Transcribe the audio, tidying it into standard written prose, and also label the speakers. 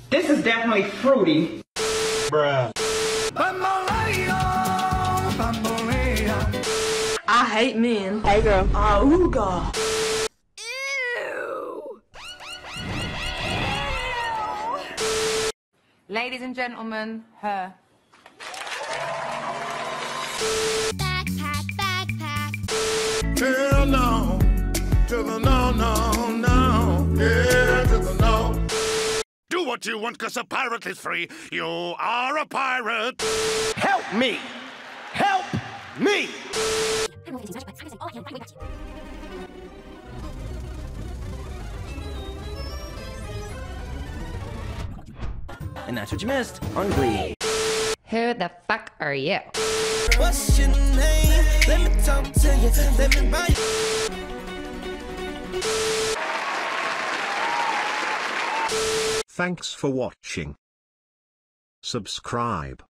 Speaker 1: This is definitely fruity.
Speaker 2: Bruh.
Speaker 1: I hate men.
Speaker 3: Hey girl.
Speaker 1: Ooga.
Speaker 4: Ladies and gentlemen, her.
Speaker 5: Backpack, backpack.
Speaker 2: Hell no. To the no, no, no. Yeah, to the no. Do what you want, cause a pirate is free. You are a pirate. Help me! Help me!
Speaker 6: And that's what you missed on Glee.
Speaker 4: Who the fuck are you?
Speaker 7: What's your name? Let me talk to you. Let me buy you.
Speaker 8: Thanks for watching. Subscribe.